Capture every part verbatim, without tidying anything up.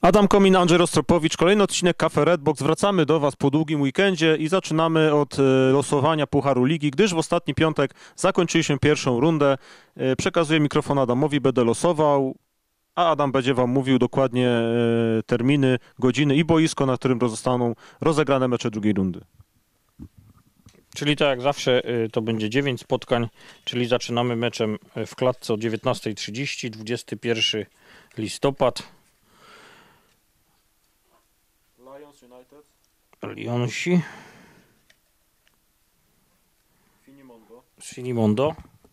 Adam Komin, Andrzej Rostropowicz, kolejny odcinek Cafe Redbox. Wracamy do Was po długim weekendzie i zaczynamy od losowania Pucharu Ligi, gdyż w ostatni piątek zakończyliśmy pierwszą rundę. Przekazuję mikrofon Adamowi, będę losował, a Adam będzie Wam mówił dokładnie terminy, godziny i boisko, na którym zostaną rozegrane mecze drugiej rundy. Czyli tak jak zawsze to będzie dziewięć spotkań, czyli zaczynamy meczem w klatce o dziewiętnasta trzydzieści, dwudziestego pierwszego listopada. Lions United. Lionsi. Finimondo. Finimondo.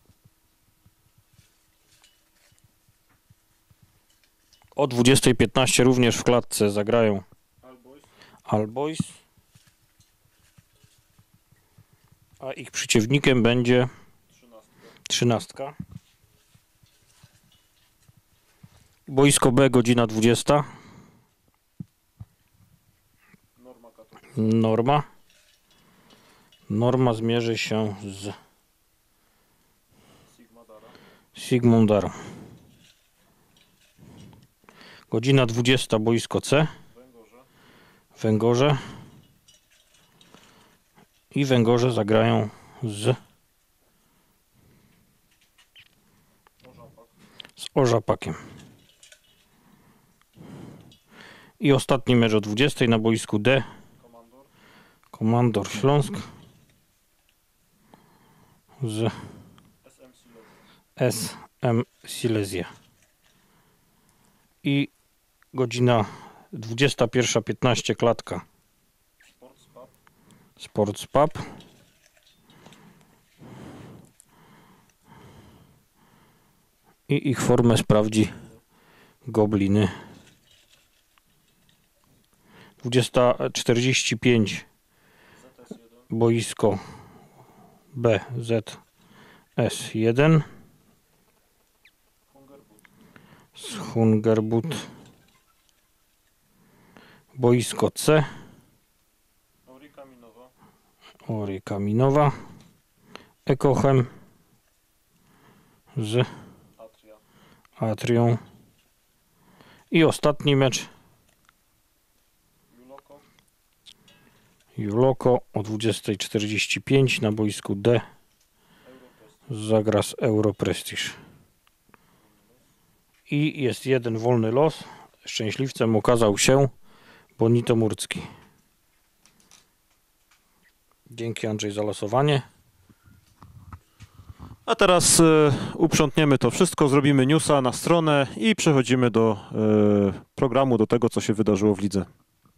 O dwudziestej piętnaście również w klatce zagrają Alboys. Alboys. A ich przeciwnikiem będzie trzynastka. Boisko B, godzina dwudziesta. Norma Katowice. Norma. Norma zmierzy się z Sigmadara. Sigmundarą. Godzina dwudziesta, boisko C. Węgorze. Węgorze. I Węgorze zagrają z Orzapak. z Orzapakiem. I ostatni mecz o dwudziestej na boisku D. Komandor. Komandor Śląsk z S M Silesia. S M Silesia. I godzina dwudziesta pierwsza piętnaście, klatka Sports Pub. Sports Pub. I ich formę sprawdzi Gobliny. dwudziesta czterdzieści pięć, Z S jeden. boisko B Z S jeden Hungerbud. z Hungerbud. Boisko C Aurika Minowa. Oryka Minowa. Ekochem z Atria. Atrią. I ostatni mecz Juloko. Juloko o dwudziestej czterdzieści pięć na boisku D Europrestige. zagra z Europrestige. I jest jeden wolny los. Szczęśliwcem okazał się Bonito Murcki. Dzięki, Andrzej, za losowanie. A teraz y, uprzątniemy to wszystko, zrobimy newsa na stronę i przechodzimy do y, programu, do tego, co się wydarzyło w lidze.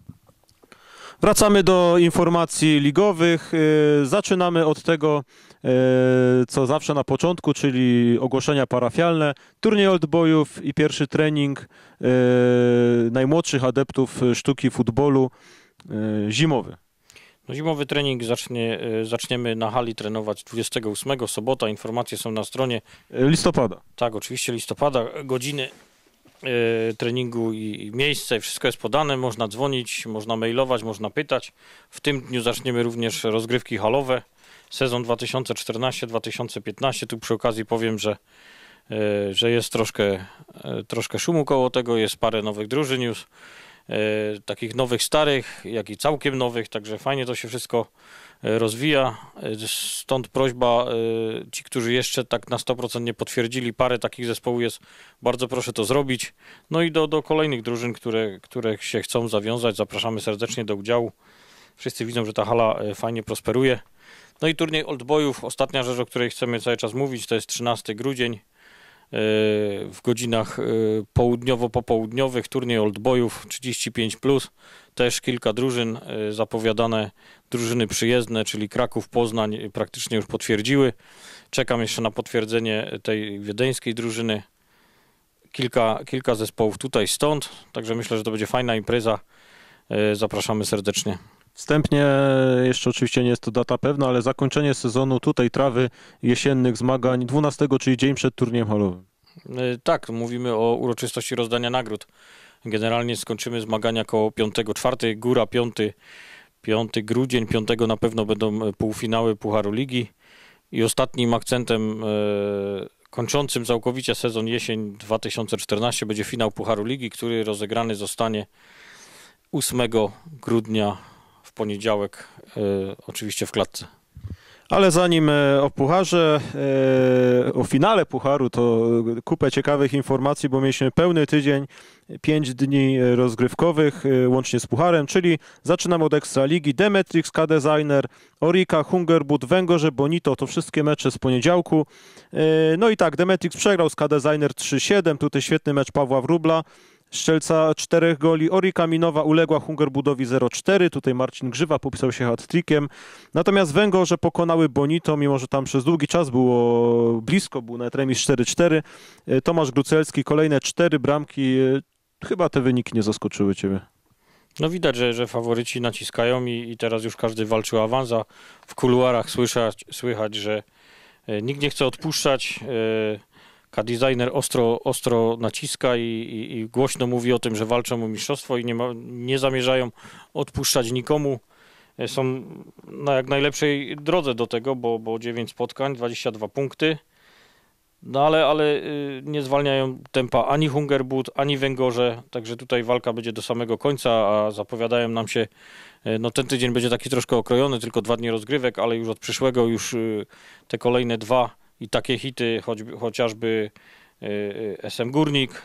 Wracamy do informacji ligowych. Y, zaczynamy od tego, y, co zawsze na początku, czyli ogłoszenia parafialne. Turniej oldboyów i pierwszy trening y, najmłodszych adeptów sztuki futbolu y, zimowy. No, zimowy trening zacznie, zaczniemy na hali trenować dwudziestego ósmego, sobota. Informacje są na stronie. Listopada. Tak, oczywiście listopada. Godziny y, treningu i, i miejsce. Wszystko jest podane. Można dzwonić, można mailować, można pytać. W tym dniu zaczniemy również rozgrywki halowe. Sezon dwa tysiące czternasty dwa tysiące piętnaście. Tu przy okazji powiem, że, y, że jest troszkę, y, troszkę szumu koło tego. Jest parę nowych drużyn już. E, takich nowych, starych, jak i całkiem nowych, także fajnie to się wszystko e, rozwija. E, stąd prośba, e, ci, którzy jeszcze tak na sto procent nie potwierdzili, parę takich zespołów jest, bardzo proszę to zrobić. No i do, do kolejnych drużyn, które, które się chcą zawiązać, zapraszamy serdecznie do udziału. Wszyscy widzą, że ta hala e, fajnie prosperuje. No i turniej oldboyów, ostatnia rzecz, o której chcemy cały czas mówić, to jest trzynasty grudzień. W godzinach południowo-popołudniowych turniej oldboyów trzydzieści pięć plus, też kilka drużyn zapowiadane, drużyny przyjezdne, czyli Kraków, Poznań praktycznie już potwierdziły. Czekam jeszcze na potwierdzenie tej wiedeńskiej drużyny. Kilka, kilka zespołów tutaj stąd, także myślę, że to będzie fajna impreza. Zapraszamy serdecznie. Wstępnie, jeszcze oczywiście nie jest to data pewna, ale zakończenie sezonu tutaj trawy jesiennych zmagań dwunastego, czyli dzień przed turniejem halowym. Tak, mówimy o uroczystości rozdania nagród. Generalnie skończymy zmagania koło piątego, czwarty, góra piąty, piąty grudzień, piątego na pewno będą półfinały Pucharu Ligi i ostatnim akcentem kończącym całkowicie sezon jesień dwa tysiące czternasty będzie finał Pucharu Ligi, który rozegrany zostanie ósmego grudnia w poniedziałek, e, oczywiście w klatce. Ale zanim e, o pucharze, e, o finale pucharu, to kupę ciekawych informacji, bo mieliśmy pełny tydzień, pięć dni rozgrywkowych, e, łącznie z pucharem, czyli zaczynamy od Ekstraligi, Demetrix, K-Designer, Orica, Hungerboot, Węgorze, Bonito, to wszystkie mecze z poniedziałku. E, no i tak, Demetrix przegrał z K-Designer trzy siedem, tutaj świetny mecz Pawła Wróbla, strzelca czterech goli. Orica Minowa uległa Hungerbootowi zero cztery. Tutaj Marcin Grzywa popisał się hat-trickiem. Natomiast Węgorze pokonały Bonito, mimo że tam przez długi czas było blisko, był nawet remis cztery cztery. Tomasz Grucelski, kolejne cztery bramki. Chyba te wyniki nie zaskoczyły Ciebie. No widać, że, że faworyci naciskają i, i teraz już każdy walczy o awans, a w kuluarach słyszać, słychać, że e, nikt nie chce odpuszczać. E, K-Designer ostro, ostro naciska i, i, i głośno mówi o tym, że walczą o mistrzostwo i nie, ma, nie zamierzają odpuszczać nikomu. Są na jak najlepszej drodze do tego, bo, bo dziewięć spotkań, dwadzieścia dwa punkty. No ale, ale nie zwalniają tempa ani Hungerboot, ani Węgorze, także tutaj walka będzie do samego końca, a zapowiadają nam się, no ten tydzień będzie taki troszkę okrojony, tylko dwa dni rozgrywek, ale już od przyszłego już te kolejne dwa i takie hity, choćby, chociażby S M Górnik,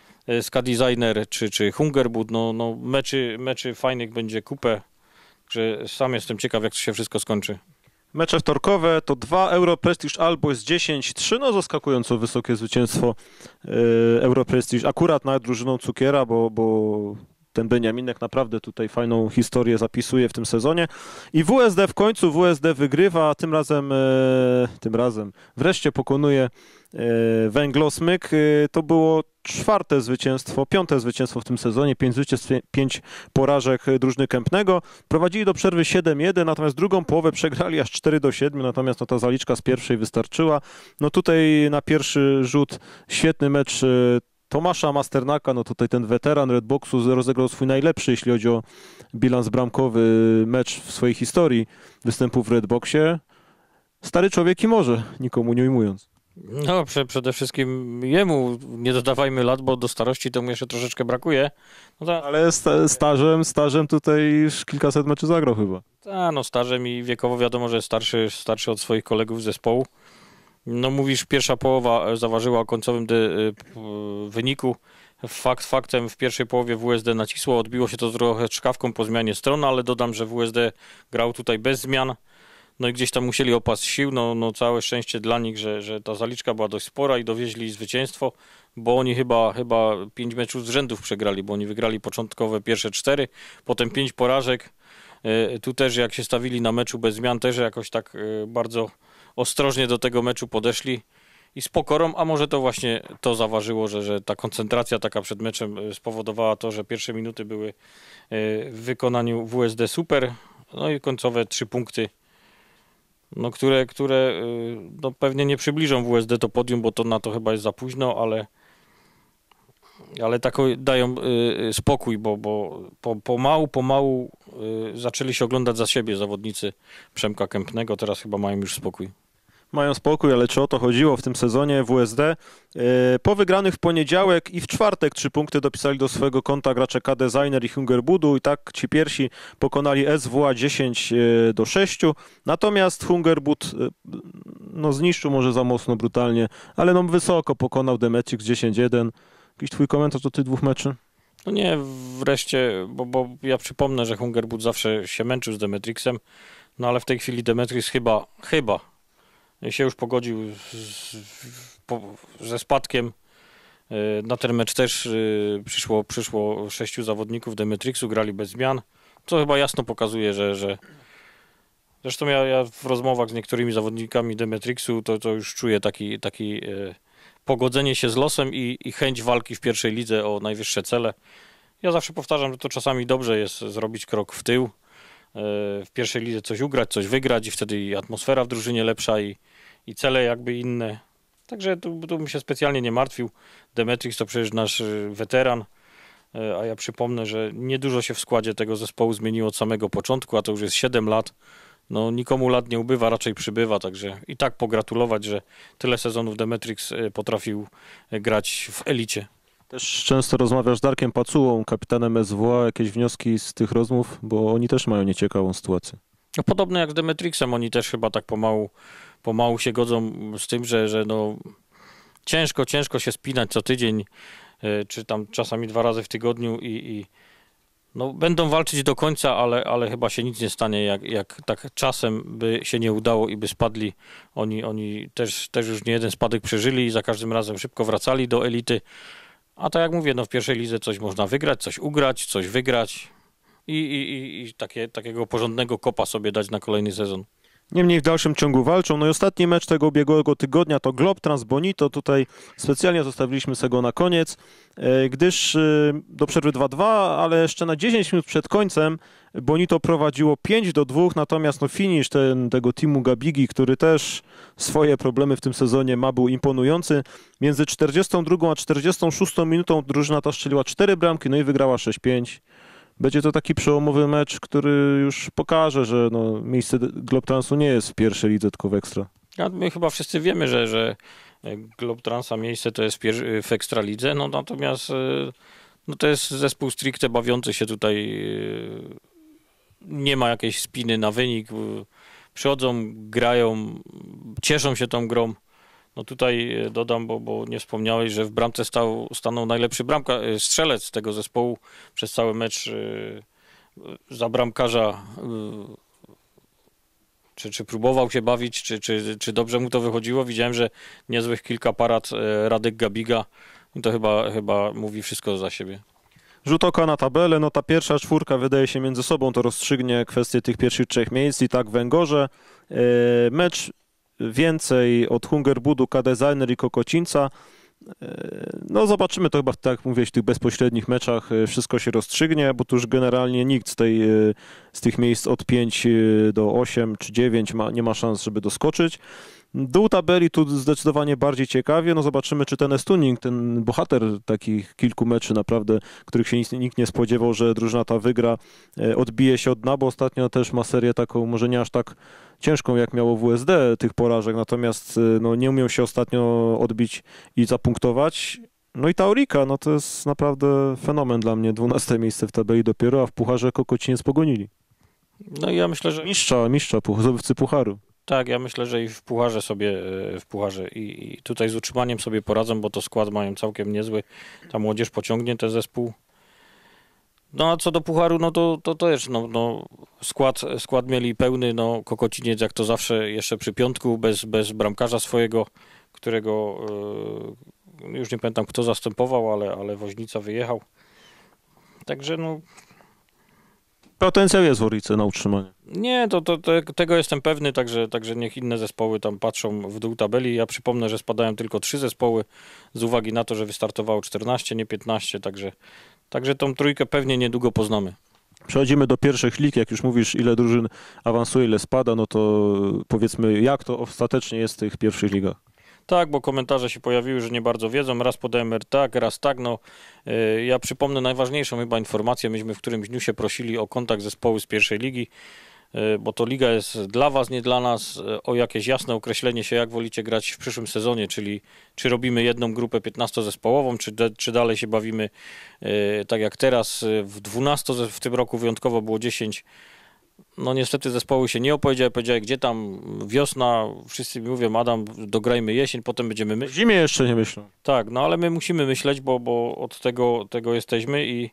K-Designer czy, czy Hungerboot, no, no meczy, meczy fajnych będzie kupę, że sam jestem ciekaw, jak to się wszystko skończy. Mecze wtorkowe to dwa Euro Prestige Alboys dziesięć trzy, no zaskakująco wysokie zwycięstwo yy, Euro Prestige akurat nad drużyną Cukiera, bo, bo ten Beniaminek naprawdę tutaj fajną historię zapisuje w tym sezonie. I W S D w końcu, W S D wygrywa, tym razem, yy, tym razem wreszcie pokonuje yy, Węglosmyk. Yy, to było czwarte zwycięstwo, piąte zwycięstwo w tym sezonie, pięć zwycięstw, pięć porażek drużyny Kępnego. Prowadzili do przerwy siedem jeden, natomiast drugą połowę przegrali aż cztery do siedmiu, natomiast no, ta zaliczka z pierwszej wystarczyła. No tutaj na pierwszy rzut świetny mecz Tomasza Masternaka, no tutaj ten weteran Redboxu rozegrał swój najlepszy, jeśli chodzi o bilans bramkowy, mecz w swojej historii występów w Redboxie. Stary człowiek i może, nikomu nie ujmując. No, prze, przede wszystkim jemu nie dodawajmy lat, bo do starości to mu jeszcze troszeczkę brakuje. No ta, Ale sta, stażem, stażem tutaj już kilkaset meczy zagrał chyba. Ta, no stażem i wiekowo wiadomo, że jest starszy, starszy od swoich kolegów z zespołu. No mówisz, pierwsza połowa zaważyła o końcowym dy, wyniku. Fakt faktem w pierwszej połowie W S D nacisło, odbiło się to trochę czkawką po zmianie stron, ale dodam, że W S D grał tutaj bez zmian. No i gdzieś tam musieli opas sił, no, no całe szczęście dla nich, że, że ta zaliczka była dość spora i dowieźli zwycięstwo, bo oni chyba, chyba pięć meczów z rzędów przegrali, bo oni wygrali początkowe pierwsze cztery, potem pięć porażek. Tu też jak się stawili na meczu bez zmian, też jakoś tak bardzo ostrożnie do tego meczu podeszli i z pokorą, a może to właśnie to zaważyło, że, że ta koncentracja taka przed meczem spowodowała to, że pierwsze minuty były w wykonaniu W S D super, no i końcowe trzy punkty. No, które, które no, pewnie nie przybliżą W S D do podium, bo to na to chyba jest za późno, ale, ale tak dają y, spokój, bo, bo po, pomału, pomału y, zaczęli się oglądać za siebie zawodnicy Przemka Kępnego, teraz chyba mają już spokój. Mają spokój, ale czy o to chodziło w tym sezonie W S D? Po wygranych w poniedziałek i w czwartek trzy punkty dopisali do swojego konta gracze K-Designer i Hungerbootu i tak ci pierwsi pokonali S W A dziesięć do sześciu. Natomiast Hungerboot no, zniszczył może za mocno, brutalnie, ale no, wysoko pokonał Demetrix dziesięć jeden. Jakiś twój komentarz do tych dwóch meczy? No nie, wreszcie, bo, bo ja przypomnę, że Hungerboot zawsze się męczył z Demetrixem, no ale w tej chwili Demetrix chyba, chyba się już pogodził z, po, ze spadkiem. Na ten mecz też przyszło, przyszło sześciu zawodników Demetrixu, grali bez zmian, co chyba jasno pokazuje, że... że... Zresztą ja, ja w rozmowach z niektórymi zawodnikami Demetrixu to, to już czuję taki, taki e, pogodzenie się z losem i, i chęć walki w pierwszej lidze o najwyższe cele. Ja zawsze powtarzam, że to czasami dobrze jest zrobić krok w tył, w pierwszej lidze coś ugrać, coś wygrać i wtedy i atmosfera w drużynie lepsza i, i cele jakby inne. Także tu, tu bym się specjalnie nie martwił. Demetrix to przecież nasz weteran, a ja przypomnę, że niedużo się w składzie tego zespołu zmieniło od samego początku, a to już jest siedem lat. no nikomu lat nie ubywa, raczej przybywa, także i tak pogratulować, że tyle sezonów Demetrix potrafił grać w elicie. Też często rozmawiasz z Darkiem Pacułą, kapitanem S W A. Jakieś wnioski z tych rozmów? Bo oni też mają nieciekawą sytuację. No, podobnie jak z Demetrixem, oni też chyba tak pomału, pomału się godzą z tym, że, że no ciężko, ciężko się spinać co tydzień, czy tam czasami dwa razy w tygodniu i, i no, będą walczyć do końca, ale, ale chyba się nic nie stanie, jak, jak tak czasem by się nie udało i by spadli. Oni, oni też, też już nie jeden spadek przeżyli i za każdym razem szybko wracali do elity. A tak jak mówię, no w pierwszej lidze coś można wygrać, coś ugrać, coś wygrać i, i, i takie, takiego porządnego kopa sobie dać na kolejny sezon. Niemniej w dalszym ciągu walczą. No i ostatni mecz tego ubiegłego tygodnia to Glob Trans Bonito. Tutaj specjalnie zostawiliśmy sobie go na koniec, gdyż do przerwy dwa dwa, ale jeszcze na dziesięć minut przed końcem Bonito prowadziło pięć do dwóch, natomiast no finish ten, tego teamu Gabigi, który też swoje problemy w tym sezonie ma, był imponujący. Między czterdziestą drugą a czterdziestą szóstą minutą drużyna ta strzeliła cztery bramki, no i wygrała sześć pięć. Będzie to taki przełomowy mecz, który już pokaże, że no, miejsce Globtransu nie jest w pierwszej lidze, tylko w Ekstra. Ja, my chyba wszyscy wiemy, że, że Globtransa miejsce to jest w, pier- w Ekstralidze, no natomiast no, to jest zespół stricte bawiący się tutaj. Nie ma jakiejś spiny na wynik. Przychodzą, grają, cieszą się tą grą. No tutaj dodam, bo, bo nie wspomniałeś, że w bramce stał, stanął najlepszy bramka, strzelec tego zespołu przez cały mecz za bramkarza. Czy, czy próbował się bawić, czy, czy, czy dobrze mu to wychodziło. Widziałem, że niezłych kilka parad Radek Gabiga. I to chyba, chyba mówi wszystko za siebie. Rzut oka na tabelę, no ta pierwsza czwórka wydaje się między sobą, to rozstrzygnie kwestię tych pierwszych trzech miejsc i tak Węgorze. Mecz więcej od Hungerbudu, K-Designer i Kokocińca. No zobaczymy, to chyba tak jak mówiłeś, w tych bezpośrednich meczach wszystko się rozstrzygnie, bo tu już generalnie nikt z, tej, z tych miejsc od pięć do osiem czy dziewięć ma, nie ma szans, żeby doskoczyć. Dół tabeli tu zdecydowanie bardziej ciekawie, no zobaczymy, czy ten Estuning, ten bohater takich kilku meczy naprawdę, których się nikt nie spodziewał, że drużyna ta wygra, odbije się od dna, bo ostatnio też ma serię taką, może nie aż tak ciężką, jak miało W S D tych porażek, natomiast no, nie umiał się ostatnio odbić i zapunktować. No i ta Orika, no to jest naprawdę fenomen dla mnie, dwunaste miejsce w tabeli dopiero, a w Pucharze Kokociniec pogonili. No i ja myślę, że... Mistrza, mistrza, zdobywcy Pucharu. Tak, ja myślę, że i w Pucharze sobie, w Pucharze i, i tutaj z utrzymaniem sobie poradzą, bo to skład mają całkiem niezły. Ta młodzież pociągnie ten zespół. No a co do Pucharu, no to, to też no, no, skład, skład mieli pełny, no Kokociniec jak to zawsze jeszcze przy piątku, bez, bez bramkarza swojego, którego yy, już nie pamiętam kto zastępował, ale, ale Woźnica wyjechał. Także no... Potencjał jest w Orice na utrzymanie. Nie, to, to, to tego jestem pewny, także, także niech inne zespoły tam patrzą w dół tabeli. Ja przypomnę, że spadają tylko trzy zespoły z uwagi na to, że wystartowało czternaście, nie piętnaście, także, także tą trójkę pewnie niedługo poznamy. Przechodzimy do pierwszych lig, jak już mówisz, ile drużyn awansuje, ile spada, no to powiedzmy, jak to ostatecznie jest w tych pierwszych ligach. Tak, bo komentarze się pojawiły, że nie bardzo wiedzą. Raz pod M R tak, raz tak. No, yy, ja przypomnę najważniejszą chyba informację. Myśmy w którymś dniu się prosili o kontakt zespołu z pierwszej ligi, yy, bo to liga jest dla was, nie dla nas. Yy, o jakieś jasne określenie się, jak wolicie grać w przyszłym sezonie, czyli czy robimy jedną grupę piętnastozespołową, czy, de, czy dalej się bawimy yy, tak jak teraz. Yy, w dwunastu w tym roku wyjątkowo było dziesięć. No niestety zespoły się nie opowiedziały, powiedziały gdzie tam wiosna, wszyscy mi mówią Adam, dograjmy jesień, potem będziemy myśleć. W zimie jeszcze nie myślą. Tak, no ale my musimy myśleć, bo, bo od tego, tego jesteśmy i,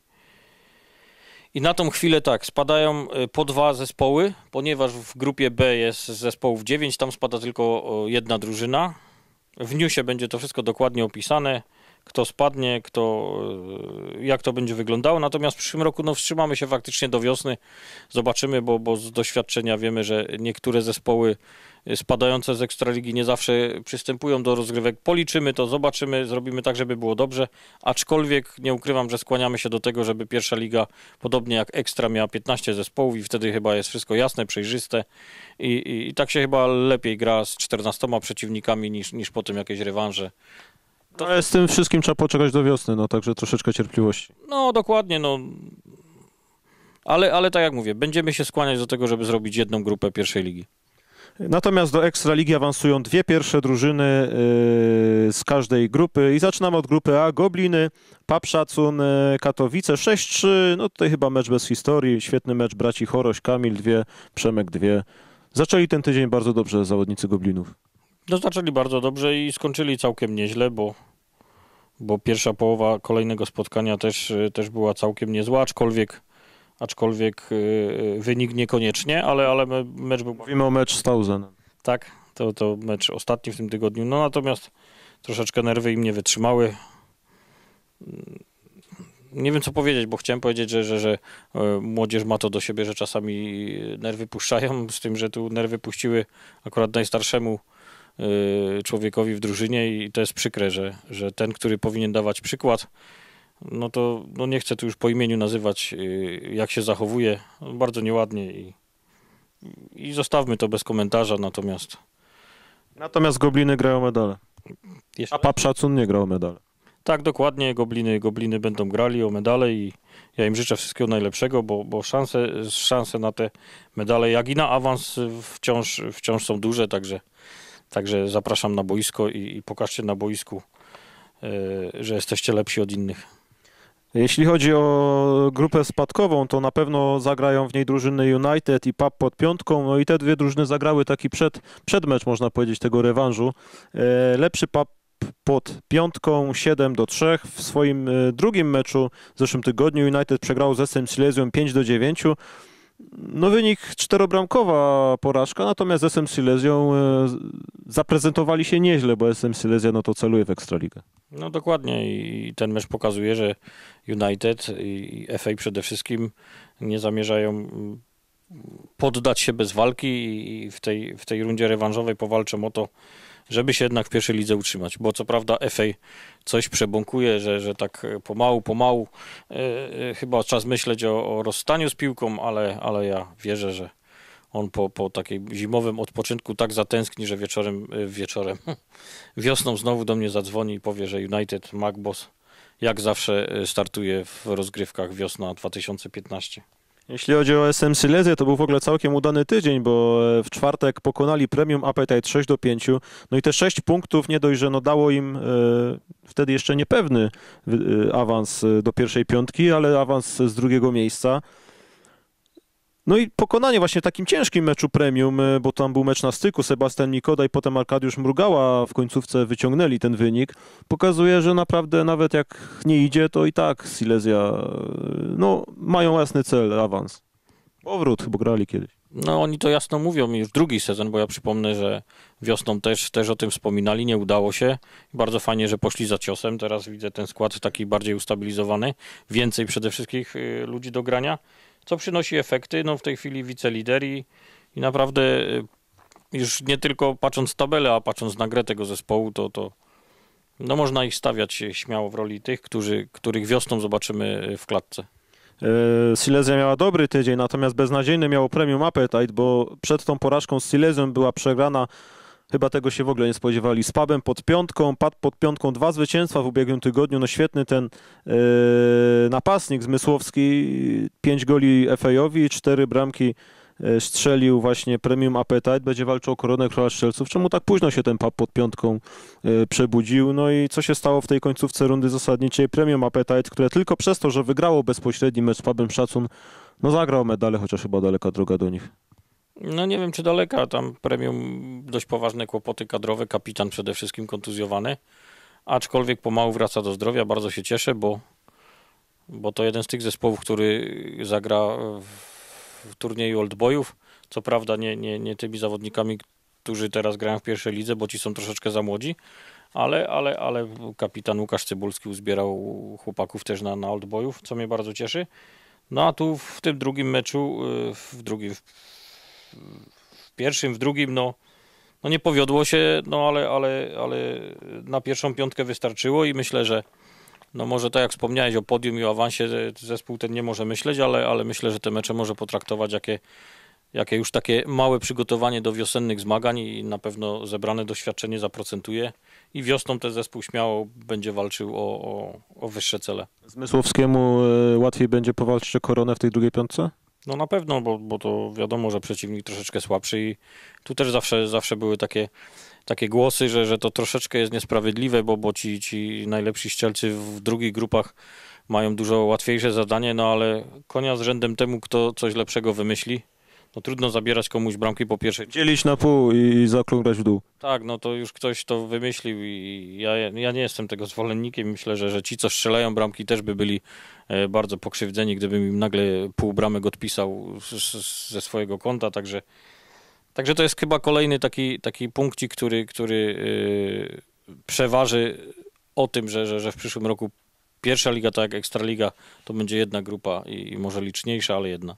i na tą chwilę tak, spadają po dwa zespoły, ponieważ w grupie B jest zespołów dziewięć, tam spada tylko jedna drużyna. W newsie będzie to wszystko dokładnie opisane. Kto spadnie, kto, jak to będzie wyglądało. Natomiast w przyszłym roku no, wstrzymamy się faktycznie do wiosny. Zobaczymy, bo, bo z doświadczenia wiemy, że niektóre zespoły spadające z Ekstraligi nie zawsze przystępują do rozgrywek. Policzymy to, zobaczymy, zrobimy tak, żeby było dobrze. Aczkolwiek nie ukrywam, że skłaniamy się do tego, żeby pierwsza liga, podobnie jak Ekstra, miała piętnaście zespołów i wtedy chyba jest wszystko jasne, przejrzyste. I, i, i tak się chyba lepiej gra z czternastoma przeciwnikami niż, niż potem jakieś rewanże. To... Ale z tym wszystkim trzeba poczekać do wiosny, no także troszeczkę cierpliwości. No dokładnie, no Ale, ale tak jak mówię, będziemy się skłaniać do tego, żeby zrobić jedną grupę pierwszej ligi. Natomiast do Ekstraligi awansują dwie pierwsze drużyny yy, z każdej grupy i zaczynamy od grupy A. Gobliny, P A P Szacun, yy, Katowice sześć trzy. No tutaj chyba mecz bez historii. Świetny mecz braci Choroś, Kamil dwie, Przemek dwie. Zaczęli ten tydzień bardzo dobrze zawodnicy Goblinów. No zaczęli bardzo dobrze i skończyli całkiem nieźle, bo, bo pierwsza połowa kolejnego spotkania też, też była całkiem niezła, aczkolwiek aczkolwiek yy, wynik niekoniecznie, ale, ale mecz był... Mówimy o mecz z Tauzenem. Tak, to, to mecz ostatni w tym tygodniu, no natomiast troszeczkę nerwy im nie wytrzymały. Nie wiem co powiedzieć, bo chciałem powiedzieć, że, że, że młodzież ma to do siebie, że czasami nerwy puszczają, z tym, że tu nerwy puściły akurat najstarszemu yy, człowiekowi w drużynie i to jest przykre, że, że ten, który powinien dawać przykład, no to no nie chcę tu już po imieniu nazywać, jak się zachowuje, bardzo nieładnie i, i zostawmy to bez komentarza, natomiast... Natomiast Gobliny grają medale, Jeszcze... a P A P Szacun nie grał o medale. Tak, dokładnie, Gobliny, Gobliny będą grali o medale i ja im życzę wszystkiego najlepszego, bo, bo szanse, szanse na te medale, jak i na awans wciąż, wciąż są duże, także, także zapraszam na boisko i, i pokażcie na boisku, yy, że jesteście lepsi od innych. Jeśli chodzi o grupę spadkową, to na pewno zagrają w niej drużyny United i P A P pod piątką. No i te dwie drużyny zagrały taki przed, przedmecz, można powiedzieć, tego rewanżu. E, lepszy P A P pod piątką siedem do trzech. W swoim e, drugim meczu w zeszłym tygodniu United przegrał z S M Silesią pięć do dziewięciu. No wynik czterobramkowa porażka, natomiast z S M Silesią e, zaprezentowali się nieźle, bo S M Silesia no to celuje w Ekstraligę. No dokładnie i ten mecz pokazuje, że United i F A przede wszystkim nie zamierzają poddać się bez walki i w tej, w tej rundzie rewanżowej powalczą o to, żeby się jednak w pierwszej lidze utrzymać, bo co prawda F A coś przebąkuje, że, że tak pomału, pomału yy, chyba czas myśleć o, o rozstaniu z piłką, ale, ale ja wierzę, że on po, po takim zimowym odpoczynku tak zatęskni, że wieczorem, wieczorem, wiosną znowu do mnie zadzwoni i powie, że United Magboss jak zawsze startuje w rozgrywkach wiosna dwa tysiące piętnasty. Jeśli chodzi o S M Silesię, to był w ogóle całkiem udany tydzień, bo w czwartek pokonali Premium Appetite sześć do pięciu. No i te sześć punktów nie dość, że no dało im e, wtedy jeszcze niepewny e, awans do pierwszej piątki, ale awans z drugiego miejsca. No i pokonanie właśnie w takim ciężkim meczu Premium, bo tam był mecz na styku, Sebastian Mikoda i potem Arkadiusz Mrugała w końcówce wyciągnęli ten wynik. Pokazuje, że naprawdę nawet jak nie idzie, to i tak Silesia no, mają jasny cel, awans. Powrót, bo grali kiedyś. No oni to jasno mówią już drugi sezon, bo ja przypomnę, że wiosną też, też o tym wspominali, nie udało się. Bardzo fajnie, że poszli za ciosem. Teraz widzę ten skład taki bardziej ustabilizowany. Więcej przede wszystkim y, ludzi do grania, co przynosi efekty. No w tej chwili wicelider i, i naprawdę y, już nie tylko patrząc tabelę, a patrząc na grę tego zespołu, to, to no można ich stawiać śmiało w roli tych, którzy, których wiosną zobaczymy w klatce. Silesia miała dobry tydzień, natomiast beznadziejny miało Premium Appetite, bo przed tą porażką z Silesią była przegrana, chyba tego się w ogóle nie spodziewali, z Pubem pod piątką, Pad pod piątką, dwa zwycięstwa w ubiegłym tygodniu, no świetny ten yy, napastnik Zmysłowski, pięć goli F A-owi, cztery bramki strzelił właśnie Premium Appetite, będzie walczył o koronę Króla Strzelców. Czemu tak późno się ten pub pod piątką y, przebudził? No i co się stało w tej końcówce rundy zasadniczej? Premium Appetite, które tylko przez to, że wygrało bezpośredni mecz z Pubem Szacun, no zagrał medale, chociaż chyba daleka droga do nich. No nie wiem, czy daleka. Tam Premium dość poważne kłopoty kadrowe, kapitan przede wszystkim kontuzjowany, aczkolwiek pomału wraca do zdrowia. Bardzo się cieszę, bo, bo to jeden z tych zespołów, który zagra w w turnieju Old Boyów, co prawda nie, nie, nie tymi zawodnikami, którzy teraz grają w pierwszej lidze, bo ci są troszeczkę za młodzi, ale, ale, ale kapitan Łukasz Cybulski uzbierał chłopaków też na, na Old Boyów, co mnie bardzo cieszy. No a tu w tym drugim meczu, w drugim, w pierwszym, w drugim, no, no nie powiodło się, no ale, ale, ale na pierwszą piątkę wystarczyło i myślę, że no może tak jak wspomniałeś o podium i o awansie, zespół ten nie może myśleć, ale, ale myślę, że te mecze może potraktować jakie, jakie już takie małe przygotowanie do wiosennych zmagań i na pewno zebrane doświadczenie zaprocentuje i wiosną ten zespół śmiało będzie walczył o, o, o wyższe cele. Zmysłowskiemu e, łatwiej będzie powalczyć o koronę w tej drugiej piątce? No na pewno, bo, bo to wiadomo, że przeciwnik troszeczkę słabszy i tu też zawsze, zawsze były takie, takie głosy, że, że to troszeczkę jest niesprawiedliwe, bo, bo ci, ci najlepsi strzelcy w drugich grupach mają dużo łatwiejsze zadanie, no ale konia z rzędem temu, kto coś lepszego wymyśli. No trudno zabierać komuś bramki po pierwszej. Dzielić na pół i zaokrąglać w dół. Tak, no to już ktoś to wymyślił i ja, ja nie jestem tego zwolennikiem. Myślę, że, że ci, co strzelają bramki, też by byli e, bardzo pokrzywdzeni, gdybym im nagle pół bramek odpisał z, z, ze swojego konta, także, także to jest chyba kolejny taki, taki punkcik, który, który e, przeważy o tym, że, że, że w przyszłym roku pierwsza liga, tak jak Ekstraliga, to będzie jedna grupa i, i może liczniejsza, ale jedna.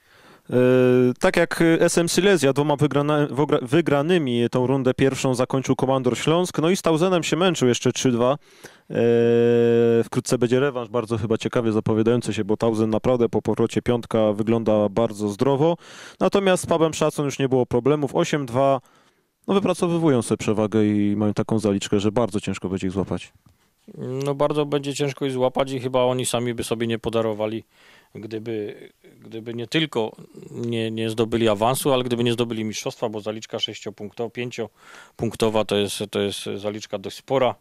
Tak jak S M Silesia dwoma wygrana, wygranymi tą rundę pierwszą zakończył Komandor Śląsk, no i z Tauzenem się męczył jeszcze trzy dwa. Wkrótce będzie rewanż, bardzo chyba ciekawie zapowiadający się, bo Tauzen naprawdę po powrocie piątka wygląda bardzo zdrowo. Natomiast z Pawłem Szacon już nie było problemów. osiem dwa, no wypracowywują sobie przewagę i mają taką zaliczkę, że bardzo ciężko będzie ich złapać. No bardzo będzie ciężko ich złapać i chyba oni sami by sobie nie podarowali, gdyby, gdyby nie tylko nie, nie zdobyli awansu, ale gdyby nie zdobyli mistrzostwa, bo zaliczka sześciopunktowa, pięciopunktowa to jest, to jest zaliczka dość spora.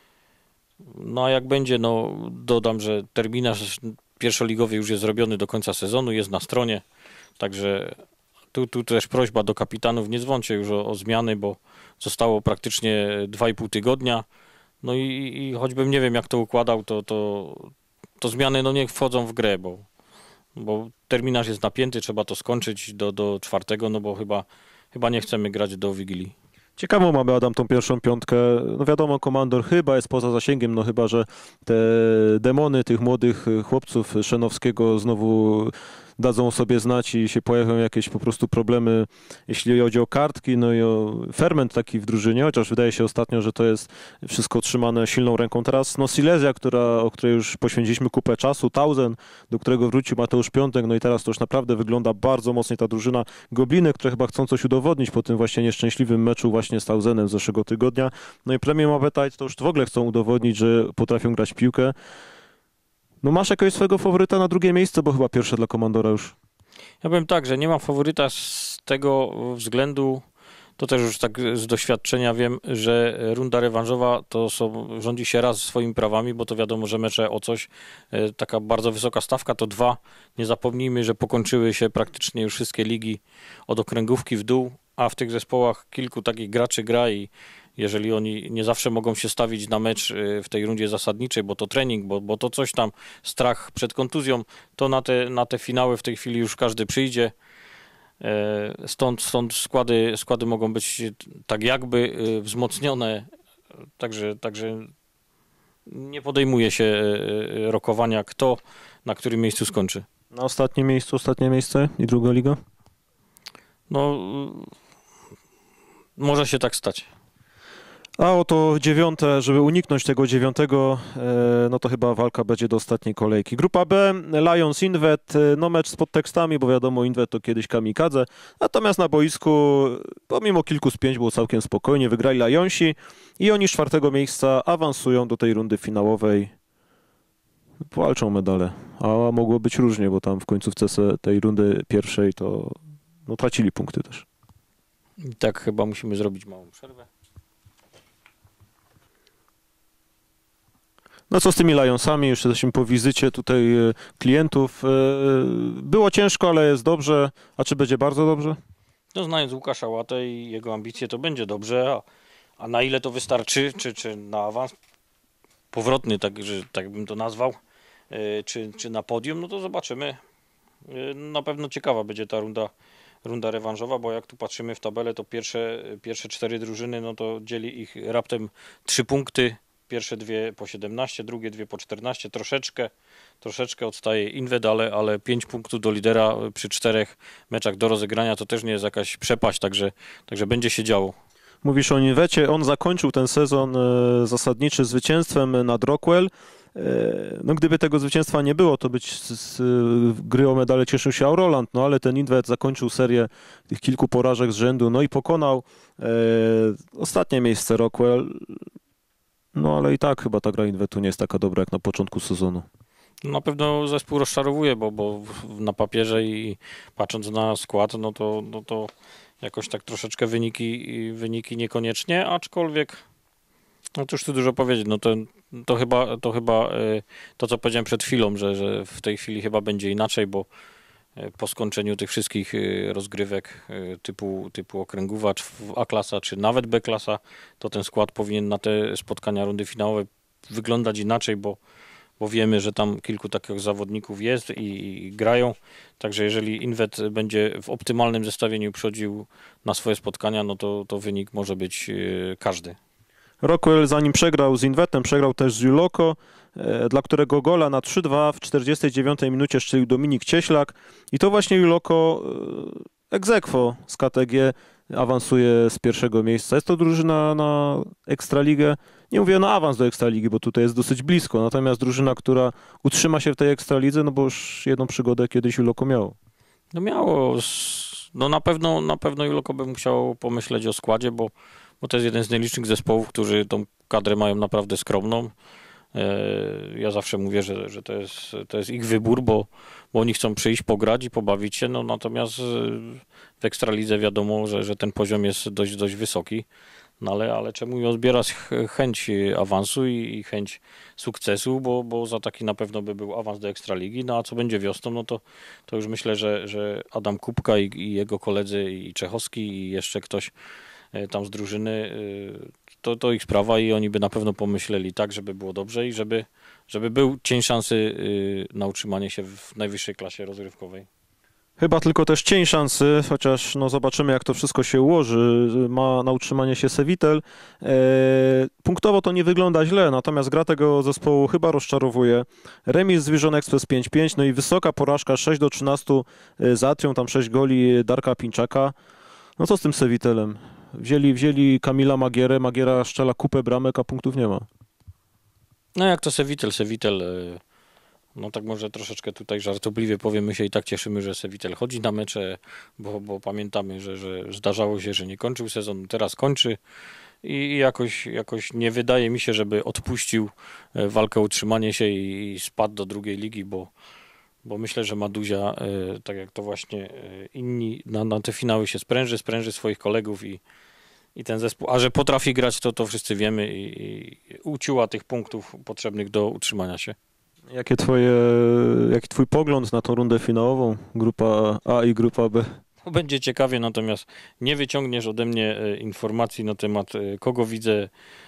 No a jak będzie, no dodam, że terminarz pierwszoligowy już jest zrobiony do końca sezonu, jest na stronie, także tu, tu też prośba do kapitanów, nie dzwońcie już o, o zmiany, bo zostało praktycznie dwa i pół tygodnia. No i, i choćbym nie wiem jak to układał, to, to, to zmiany no niech wchodzą w grę, bo, bo terminarz jest napięty, trzeba to skończyć do, do czwartego, no bo chyba, chyba nie chcemy grać do Wigilii. Ciekawą mamy, Adam, tą pierwszą piątkę. No wiadomo, Komandor chyba jest poza zasięgiem, no chyba, że te demony tych młodych chłopców Szenowskiego znowu dadzą sobie znać i się pojawią jakieś po prostu problemy, jeśli chodzi o kartki, no i o ferment taki w drużynie, chociaż wydaje się ostatnio, że to jest wszystko trzymane silną ręką. Teraz no Silesia, która, o której już poświęciliśmy kupę czasu, Tauzen, do którego wrócił Mateusz Piątek, no i teraz to już naprawdę wygląda bardzo mocno ta drużyna. Gobliny, które chyba chcą coś udowodnić po tym właśnie nieszczęśliwym meczu właśnie z Tauzenem z zeszłego tygodnia. No i Premium Appetite to już w ogóle chcą udowodnić, że potrafią grać w piłkę. No masz jakiegoś swojego faworyta na drugie miejsce, bo chyba pierwsze dla Komandora już. Ja powiem tak, że nie mam faworyta z tego względu, to też już tak z doświadczenia wiem, że runda rewanżowa to są, rządzi się raz swoimi prawami, bo to wiadomo, że mecze o coś, taka bardzo wysoka stawka to dwa. Nie zapomnijmy, że pokończyły się praktycznie już wszystkie ligi od okręgówki w dół, a w tych zespołach kilku takich graczy gra i jeżeli oni nie zawsze mogą się stawić na mecz w tej rundzie zasadniczej, bo to trening, bo, bo to coś tam, strach przed kontuzją, to na te, na te finały w tej chwili już każdy przyjdzie. Stąd, stąd składy, składy mogą być tak jakby wzmocnione, także, także nie podejmuje się rokowania, kto na którym miejscu skończy. Na ostatnim miejscu, ostatnie miejsce i druga liga? No, może się tak stać. A oto dziewiąte, żeby uniknąć tego dziewiątego, no to chyba walka będzie do ostatniej kolejki. Grupa B, Lions Inwet, no mecz z podtekstami, bo wiadomo, Inwet to kiedyś kamikadze. Natomiast na boisku, pomimo kilku spięć, było całkiem spokojnie, wygrali Lionsi i oni z czwartego miejsca awansują do tej rundy finałowej. Walczą medale, a mogło być różnie, bo tam w końcówce tej rundy pierwszej to no, tracili punkty też. I tak chyba musimy zrobić małą przerwę. No co z tymi Lionsami? Już jesteśmy po wizycie tutaj klientów. Było ciężko, ale jest dobrze. A czy będzie bardzo dobrze? No znając Łukasza Łatę i jego ambicje, to będzie dobrze. A, a na ile to wystarczy? Czy, czy na awans powrotny, tak, że, tak bym to nazwał, czy, czy na podium? No to zobaczymy. Na pewno ciekawa będzie ta runda, runda rewanżowa, bo jak tu patrzymy w tabelę, to pierwsze, pierwsze cztery drużyny, no to dzieli ich raptem trzy punkty. Pierwsze dwie po siedemnaście, drugie dwie po czternaście, troszeczkę, troszeczkę odstaje Inwed, ale, ale pięć punktów do lidera przy czterech meczach do rozegrania to też nie jest jakaś przepaść, także, także będzie się działo. Mówisz o Niwecie, on zakończył ten sezon e, zasadniczy zwycięstwem nad Rockwell. E, no gdyby tego zwycięstwa nie było, to być z, z gry o medale cieszył się Auroland, no ale ten Inwet zakończył serię tych kilku porażek z rzędu, no i pokonał e, ostatnie miejsce Rockwell. No ale i tak chyba ta gra Inwetu nie jest taka dobra jak na początku sezonu. Na pewno zespół rozczarowuje, bo, bo na papierze i patrząc na skład, no to, no to jakoś tak troszeczkę wyniki, wyniki niekoniecznie, aczkolwiek, no cóż tu dużo powiedzieć, no to, to chyba, to chyba to, co powiedziałem przed chwilą, że, że w tej chwili chyba będzie inaczej, bo po skończeniu tych wszystkich rozgrywek typu, typu okręgówacz, A-klasa czy nawet B-klasa, to ten skład powinien na te spotkania rundy finałowe wyglądać inaczej, bo bo wiemy, że tam kilku takich zawodników jest i, i grają. Także jeżeli Inwet będzie w optymalnym zestawieniu przychodził na swoje spotkania, no to, to wynik może być yy, każdy. Rockwell zanim przegrał z Inwetem, przegrał też z Juloko, e, dla którego gola na trzy dwa w czterdziestej dziewiątej minucie strzelił Dominik Cieślak. I to właśnie Juloko e, ex aequo z K T G awansuje z pierwszego miejsca. Jest to drużyna na Ekstraligę. Nie mówię na awans do Ekstraligi, bo tutaj jest dosyć blisko. Natomiast drużyna, która utrzyma się w tej Ekstralidze, no bo już jedną przygodę kiedyś Juloko miało. No miało. No na pewno, na pewno Juloko by musiał pomyśleć o składzie, bo, bo to jest jeden z nielicznych zespołów, którzy tą kadrę mają naprawdę skromną. Ja zawsze mówię, że, że to, jest, to jest ich wybór, bo, bo oni chcą przyjść, pograć i pobawić się, no natomiast w Ekstralidze wiadomo, że, że ten poziom jest dość, dość wysoki, no ale, ale czemu odbierać chęć awansu i, i chęć sukcesu, bo, bo za taki na pewno by był awans do Ekstraligi, no a co będzie wiosną, no to, to już myślę, że, że Adam Kubka i, i jego koledzy i Czechowski i jeszcze ktoś tam z drużyny, to, to ich sprawa i oni by na pewno pomyśleli tak, żeby było dobrze i żeby, żeby był cień szansy na utrzymanie się w najwyższej klasie rozgrywkowej. Chyba tylko też cień szansy, chociaż no zobaczymy jak to wszystko się ułoży. Ma na utrzymanie się Sevitel. E, punktowo to nie wygląda źle, natomiast gra tego zespołu chyba rozczarowuje. Remis z Vision Express pięć pięć, no i wysoka porażka sześć do trzynastu z Atrią, tam sześć goli Darka Pińczaka. No co z tym Sevitelem? Wzięli, wzięli Kamila Magierę, Magiera szczela kupę bramek, a punktów nie ma. No jak to Sevitel, Sevitel, no tak może troszeczkę tutaj żartobliwie powiemy się i tak cieszymy, że Sevitel chodzi na mecze, bo, bo pamiętamy, że, że zdarzało się, że nie kończył sezon, teraz kończy i jakoś, jakoś nie wydaje mi się, żeby odpuścił walkę o utrzymanie się i, i spadł do drugiej ligi, bo bo myślę, że Maduzia, tak jak to właśnie inni, na, na te finały się spręży, spręży swoich kolegów i, i ten zespół, a że potrafi grać, to to wszyscy wiemy i, i uciuła tych punktów potrzebnych do utrzymania się. Jakie twoje, jaki twój pogląd na tą rundę finałową? Grupa A i grupa B? No, będzie ciekawie, natomiast nie wyciągniesz ode mnie informacji na temat, kogo widzę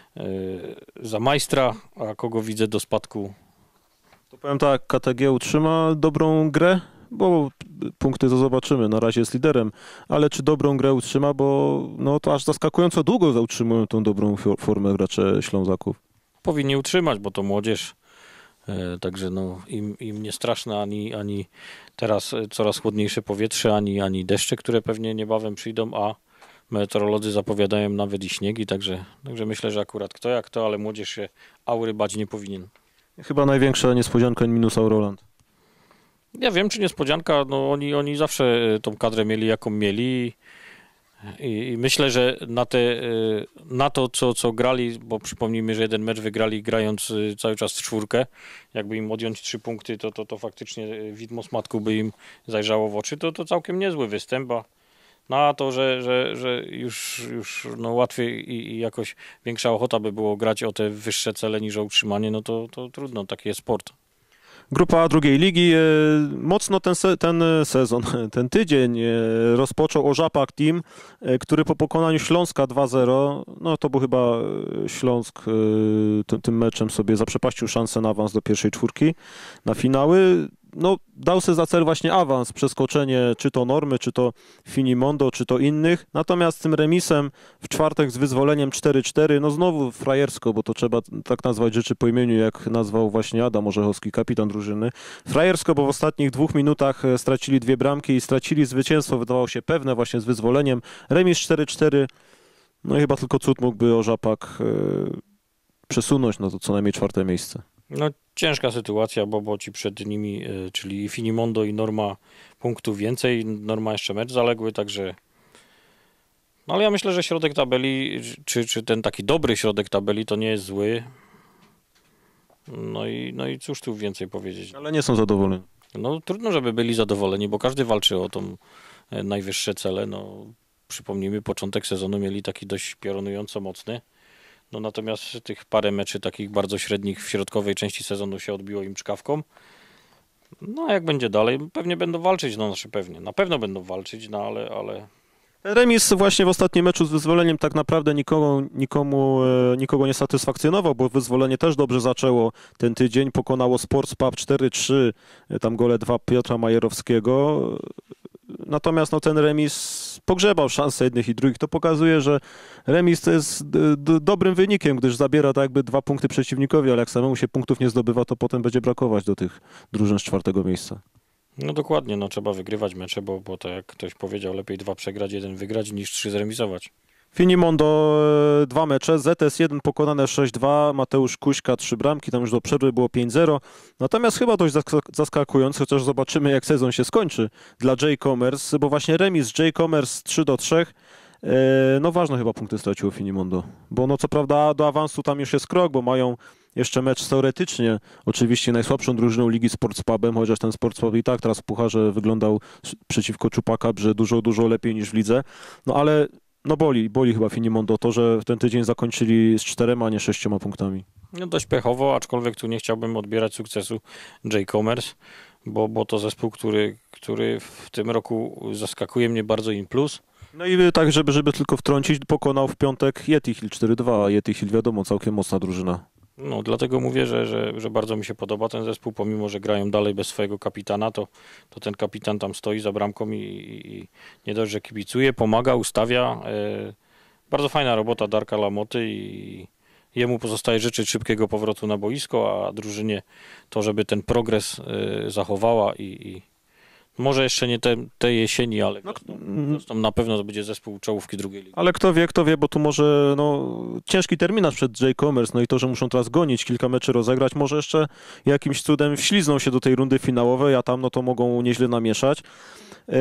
za majstra, a kogo widzę do spadku. To powiem tak, K T G utrzyma dobrą grę, bo punkty to zobaczymy, na razie jest liderem, ale czy dobrą grę utrzyma, bo no to aż zaskakująco długo utrzymują tą dobrą formę gracze Ślązaków. Powinni utrzymać, bo to młodzież, e, także no im, im nie straszne ani, ani teraz coraz chłodniejsze powietrze, ani, ani deszcze, które pewnie niebawem przyjdą, a meteorolodzy zapowiadają nawet i śniegi, także, także myślę, że akurat kto jak to, ale młodzież się aury bać nie powinien. Chyba największa niespodzianka minus Auroland. Ja wiem, czy niespodzianka, no oni, oni zawsze tą kadrę mieli, jaką mieli i, i myślę, że na, te, na to, co, co grali, bo przypomnijmy, że jeden mecz wygrali grając cały czas w czwórkę, jakby im odjąć trzy punkty, to, to, to faktycznie widmo smatku by im zajrzało w oczy, to, to całkiem niezły występ, a na to, że, że, że już, już no łatwiej i, i jakoś większa ochota by było grać o te wyższe cele niż o utrzymanie, no to, to trudno, taki jest sport. Grupa A drugiej ligi, e, mocno ten, se, ten sezon, ten tydzień e, rozpoczął Orzapak Team, e, który po pokonaniu Śląska dwa zero, no to był chyba Śląsk e, tym, tym meczem sobie zaprzepaścił szansę na awans do pierwszej czwórki, na finały. No, dał sobie za cel właśnie awans, przeskoczenie czy to Normy, czy to Finimondo, czy to innych. Natomiast tym remisem w czwartek z wyzwoleniem cztery cztery, no znowu frajersko, bo to trzeba tak nazwać rzeczy po imieniu, jak nazwał właśnie Adam Orzechowski, kapitan drużyny. Frajersko, bo w ostatnich dwóch minutach stracili dwie bramki i stracili zwycięstwo, wydawało się pewne właśnie z wyzwoleniem. Remis cztery cztery. No i chyba tylko cud mógłby Orzapak yy, przesunąć na to co najmniej czwarte miejsce. No ciężka sytuacja, bo, bo ci przed nimi, y, czyli Finimondo i Norma punktów więcej, Norma jeszcze mecz zaległy, także no ale ja myślę, że środek tabeli, czy, czy ten taki dobry środek tabeli to nie jest zły. No i, no i cóż tu więcej powiedzieć. Ale nie są zadowoleni. No trudno, żeby byli zadowoleni, bo każdy walczy o tą e, najwyższe cele. No przypomnijmy, początek sezonu mieli taki dość piorunująco mocny. No natomiast tych parę meczy takich bardzo średnich w środkowej części sezonu się odbiło im czkawką. No a jak będzie dalej, pewnie będą walczyć, no znaczy pewnie, na pewno będą walczyć, no ale, ale Remis właśnie w ostatnim meczu z Wyzwoleniem tak naprawdę nikogo, nikomu, e, nikogo nie satysfakcjonował, bo Wyzwolenie też dobrze zaczęło ten tydzień, pokonało Sports Pub cztery trzy, e, tam gole dwa Piotra Majerowskiego. Natomiast no, ten remis pogrzebał szanse jednych i drugich. To pokazuje, że remis to jest d- d- dobrym wynikiem, gdyż zabiera tak jakby dwa punkty przeciwnikowi, ale jak samemu się punktów nie zdobywa, to potem będzie brakować do tych drużyn z czwartego miejsca. no dokładnie, no trzeba wygrywać mecze, bo, bo tak jak ktoś powiedział, lepiej dwa przegrać, jeden wygrać niż trzy zremisować. Finimondo e, dwa mecze, Z S jeden pokonane sześć dwa, Mateusz Kuśka trzy bramki, tam już do przerwy było pięć zero. Natomiast chyba dość zask- zaskakujące, chociaż zobaczymy jak sezon się skończy dla J-Commerce, bo właśnie remis z J-Commerce trzy do trzech, e, no ważne chyba punkty straciło Finimondo, bo no co prawda do awansu tam już jest krok, bo mają jeszcze mecz teoretycznie, oczywiście najsłabszą drużyną ligi Sports Pubem, chociaż ten Sports Pub i tak teraz w pucharze wyglądał przeciwko Czupaka, że dużo, dużo lepiej niż w lidze, no ale no boli, boli chyba Finimondo to, że w ten tydzień zakończyli z czterema, a nie sześcioma punktami. No dość pechowo, aczkolwiek tu nie chciałbym odbierać sukcesu J-Commerce, bo, bo to zespół, który, który w tym roku zaskakuje mnie bardzo in plus. No i tak, żeby, żeby tylko wtrącić, pokonał w piątek Yeti Hill cztery dwa, a Yeti Hill wiadomo, całkiem mocna drużyna. No dlatego mówię, że, że, że bardzo mi się podoba ten zespół, pomimo że grają dalej bez swojego kapitana, to, to ten kapitan tam stoi za bramką i, i nie dość, że kibicuje, pomaga, ustawia. E, bardzo fajna robota Darka Lamoty i jemu pozostaje życzyć szybkiego powrotu na boisko, a drużynie to, żeby ten progres e, zachowała i, i może jeszcze nie te, te jesieni, ale No, wiosną, wiosną na pewno to będzie zespół czołówki drugiej ligi. Ale kto wie, kto wie, bo tu może no, ciężki terminarz przed J-Commerce, no i to, że muszą teraz gonić, kilka meczy rozegrać, może jeszcze jakimś cudem wślizną się do tej rundy finałowej, a tam no to mogą nieźle namieszać. Eee,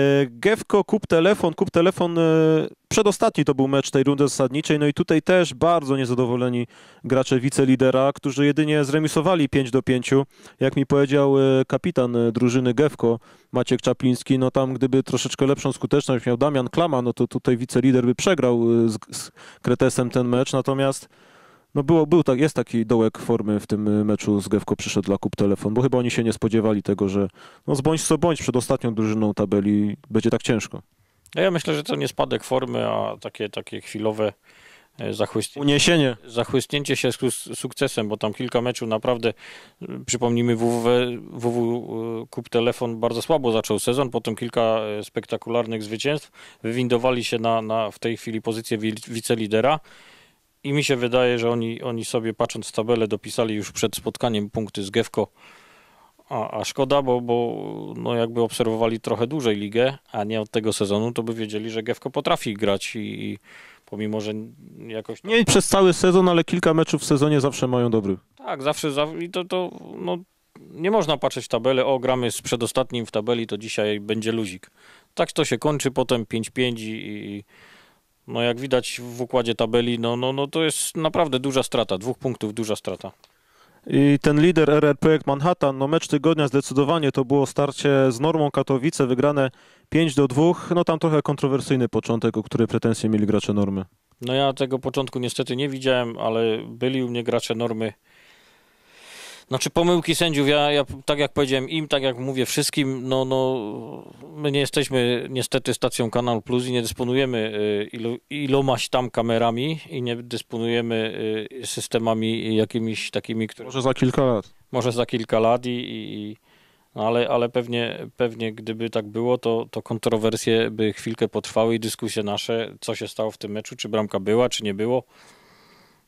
Gewko, kup telefon, kup telefon, e, przedostatni to był mecz tej rundy zasadniczej, no i tutaj też bardzo niezadowoleni gracze wicelidera, którzy jedynie zremisowali pięć do pięciu, jak mi powiedział e, kapitan e, drużyny Gewko, Maciek Czapliński, no tam gdyby troszeczkę lepszą skuteczność miał Damian Klama, no to tutaj wicelider by przegrał e, z, z Kretesem ten mecz, natomiast no było, był tak, jest taki dołek formy w tym meczu z Gewko przyszedł dla kup telefon, bo chyba oni się nie spodziewali tego, że no zbądź co bądź przed ostatnią drużyną tabeli będzie tak ciężko. No ja myślę, że to nie spadek formy, a takie, takie chwilowe e, zachłyśnięcie. Uniesienie. Zachłysnięcie się z sukcesem, bo tam kilka meczów naprawdę, przypomnijmy, W W, W W Kup Telefon bardzo słabo zaczął sezon, potem kilka spektakularnych zwycięstw, wywindowali się na, na w tej chwili pozycję wicelidera i mi się wydaje, że oni, oni sobie patrząc w tabelę dopisali już przed spotkaniem punkty z Gewko, a, a szkoda, bo, bo no jakby obserwowali trochę dłużej ligę, a nie od tego sezonu, to by wiedzieli, że Gewko potrafi grać i, i pomimo, że jakoś... Tam... Nie przez cały sezon, ale kilka meczów w sezonie zawsze mają dobry. Tak, zawsze, i to, to no, nie można patrzeć w tabelę, o gramy z przedostatnim w tabeli, to dzisiaj będzie luzik. Tak to się kończy, potem pięć pięć i, i no jak widać w układzie tabeli, no, no, no to jest naprawdę duża strata, dwóch punktów duża strata. I ten lider R R Projekt Manhattan, no mecz tygodnia zdecydowanie to było starcie z Normą Katowice, wygrane pięć do dwóch, no tam trochę kontrowersyjny początek, o który pretensje mieli gracze Normy. No ja tego początku niestety nie widziałem, ale byli u mnie gracze Normy. Znaczy pomyłki sędziów, ja, ja tak jak powiedziałem im, tak jak mówię wszystkim, no, no my nie jesteśmy niestety stacją Kanal Plus i nie dysponujemy y, ilu, ilomaś tam kamerami i nie dysponujemy y, systemami jakimiś takimi, które... Może za kilka lat. Może za kilka lat i... i no ale, ale pewnie, pewnie gdyby tak było, to, to kontrowersje by chwilkę potrwały i dyskusje nasze, co się stało w tym meczu, czy bramka była, czy nie było.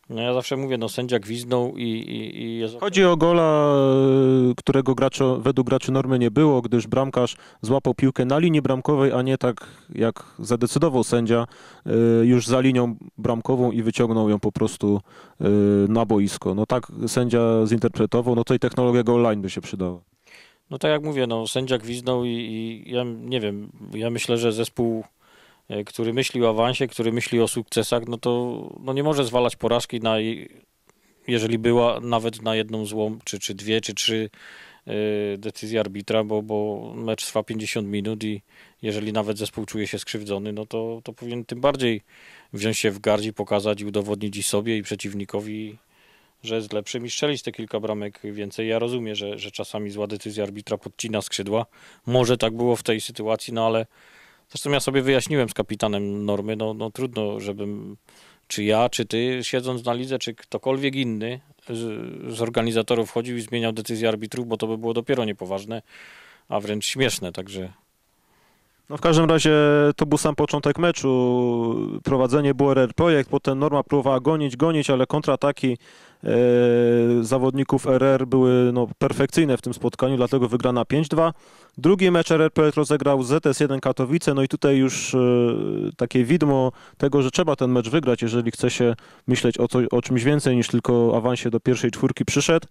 No ja zawsze mówię, no sędzia gwizdnął i, i, i jest... Chodzi o gola, e, którego gracza, według graczy normy nie było, gdyż bramkarz złapał piłkę na linii bramkowej, a nie tak jak zadecydował sędzia, e, już za linią bramkową i wyciągnął ją po prostu e, na boisko. No tak sędzia zinterpretował, no to i technologia goal line by się przydała. No tak jak mówię, no sędzia gwizdnął i, i ja nie wiem, ja myślę, że zespół, e, który myśli o awansie, który myśli o sukcesach, no to no nie może zwalać porażki na, jeżeli była nawet na jedną złą, czy, czy dwie, czy trzy y, decyzje arbitra, bo, bo mecz trwa pięćdziesiąt minut i jeżeli nawet zespół czuje się skrzywdzony, no to, to powinien tym bardziej wziąć się w garść i pokazać i udowodnić i sobie, i przeciwnikowi, że jest lepszym i strzelić te kilka bramek więcej. Ja rozumiem, że, że czasami zła decyzja arbitra podcina skrzydła. Może tak było w tej sytuacji, no ale zresztą ja sobie wyjaśniłem z kapitanem normy, no, no trudno, żebym czy ja, czy ty, siedząc na lidze, czy ktokolwiek inny z, z organizatorów wchodził i zmieniał decyzję arbitrów, bo to by było dopiero niepoważne, a wręcz śmieszne, także... No w każdym razie to był sam początek meczu, prowadzenie było R R Projekt, potem Norma próbowała gonić, gonić, ale kontrataki e, zawodników R R były no, perfekcyjne w tym spotkaniu, dlatego wygrana pięć dwa. Drugi mecz R R Projekt rozegrał z Z S jeden Katowice, no i tutaj już e, takie widmo tego, że trzeba ten mecz wygrać, jeżeli chce się myśleć o, co, o czymś więcej niż tylko o awansie do pierwszej czwórki przyszedł.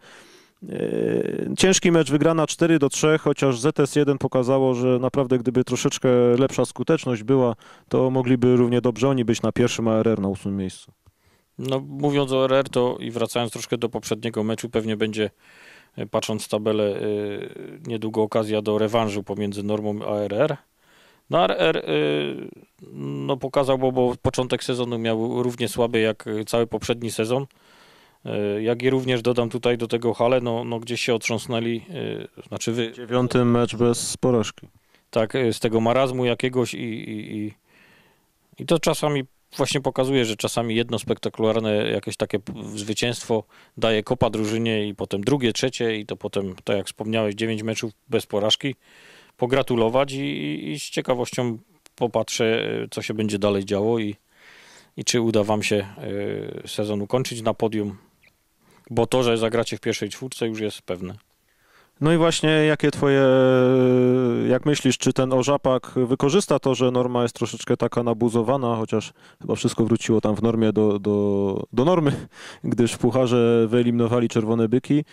Ciężki mecz, wygrana cztery do trzech, chociaż Z S jeden pokazało, że naprawdę gdyby troszeczkę lepsza skuteczność była, to mogliby równie dobrze oni być na pierwszym, a R R na ósmym miejscu. No mówiąc o R R, to i wracając troszkę do poprzedniego meczu, pewnie będzie, patrząc w tabelę, niedługo okazja do rewanżu pomiędzy Normą a R R. No R R no, pokazał, bo, bo początek sezonu miał równie słaby jak cały poprzedni sezon. Jak i również dodam tutaj do tego Halę, no, no gdzieś się otrząsnęli, znaczy wy... Dziewiąty mecz bez porażki. Tak, z tego marazmu jakiegoś i, i, i, i to czasami właśnie pokazuje, że czasami jedno spektakularne jakieś takie zwycięstwo daje kopa drużynie i potem drugie, trzecie i to potem, tak jak wspomniałeś, dziewięć meczów bez porażki. Pogratulować i, i z ciekawością popatrzę, co się będzie dalej działo i, i czy uda wam się y, sezon ukończyć na podium. Bo to, że zagracie w pierwszej czwórce już jest pewne. No i właśnie jakie twoje, jak myślisz, czy ten Orzapak wykorzysta to, że Norma jest troszeczkę taka nabuzowana, chociaż chyba wszystko wróciło tam w normie do, do, do normy, gdyż w pucharze wyeliminowali Czerwone Byki.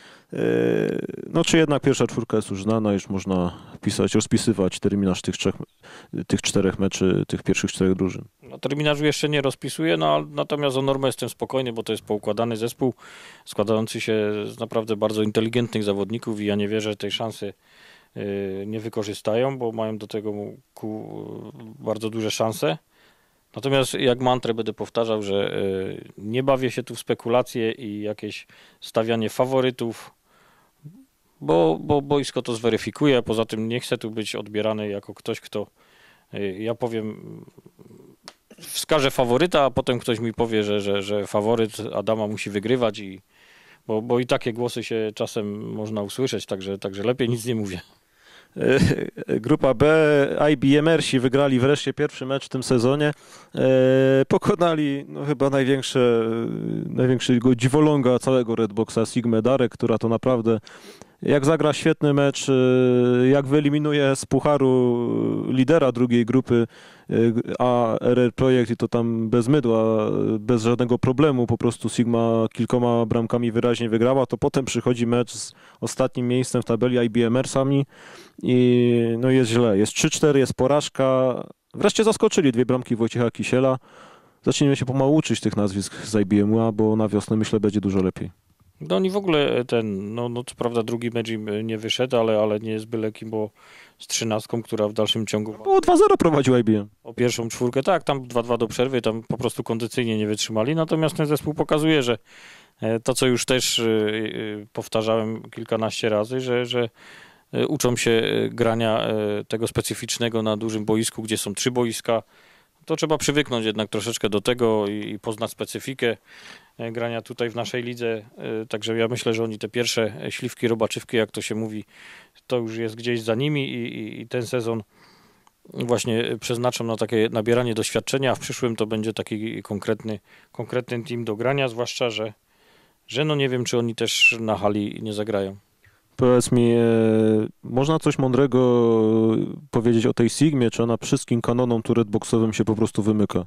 No czy jednak pierwsza czwórka jest już znana, już można pisać, rozpisywać terminarz tych, trzech, tych czterech meczy, tych pierwszych czterech drużyn. No, terminarzu jeszcze nie rozpisuję, no, natomiast o Normę jestem spokojny, bo to jest poukładany zespół składający się z naprawdę bardzo inteligentnych zawodników i ja nie wierzę, że tej szansy y, nie wykorzystają, bo mają do tego ku, bardzo duże szanse. Natomiast jak mantrę będę powtarzał, że y, nie bawię się tu w spekulacje i jakieś stawianie faworytów, bo, bo boisko to zweryfikuje, a poza tym nie chcę tu być odbierany jako ktoś, kto, y, ja powiem, wskaże faworyta, a potem ktoś mi powie, że, że, że faworyt Adama musi wygrywać, i, bo, bo i takie głosy się czasem można usłyszeć, także, także lepiej nic nie mówię. Grupa B, I B M R-si wygrali wreszcie pierwszy mecz w tym sezonie. Pokonali no, chyba największe, największego dziwoląga całego Redboxa, Sigmę Darek, która to naprawdę jak zagra świetny mecz, jak wyeliminuje z pucharu lidera drugiej grupy, a R R Projekt i to tam bez mydła, bez żadnego problemu, po prostu Sigma kilkoma bramkami wyraźnie wygrała, to potem przychodzi mecz z ostatnim miejscem w tabeli I B M R-sami i no jest źle. Jest trzy cztery, jest porażka. Wreszcie zaskoczyli dwie bramki Wojciecha Kisiela. Zacznijmy się pomału uczyć tych nazwisk z I B M U, bo na wiosnę myślę będzie dużo lepiej. No oni w ogóle ten, no, no co prawda drugi mecz im nie wyszedł, ale, ale nie jest byle kim, bo z trzynastką, która w dalszym ciągu... Było dwa zero prowadził I B M. O pierwszą czwórkę, tak, tam dwa dwa do przerwy, tam po prostu kondycyjnie nie wytrzymali, natomiast ten zespół pokazuje, że to, co już też powtarzałem kilkanaście razy, że, że uczą się grania tego specyficznego na dużym boisku, gdzie są trzy boiska. To trzeba przywyknąć jednak troszeczkę do tego i, i poznać specyfikę grania tutaj w naszej lidze. Także ja myślę, że oni te pierwsze śliwki, robaczywki, jak to się mówi, to już jest gdzieś za nimi i, i, i ten sezon właśnie przeznaczam na takie nabieranie doświadczenia, a w przyszłym to będzie taki konkretny, konkretny team do grania, zwłaszcza, że, że no nie wiem, czy oni też na hali nie zagrają. Powiedz mi, e, można coś mądrego powiedzieć o tej Sigmie, czy ona wszystkim kanonom turretboxowym się po prostu wymyka?